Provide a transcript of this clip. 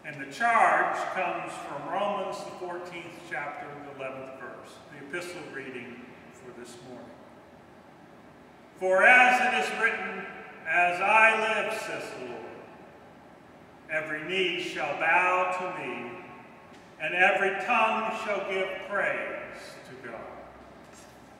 And the charge comes from Romans, the 14th chapter, the 11th verse, the epistle reading for this morning. For as it is written, as I live, says the Lord, every knee shall bow to me, and every tongue shall give praise to God.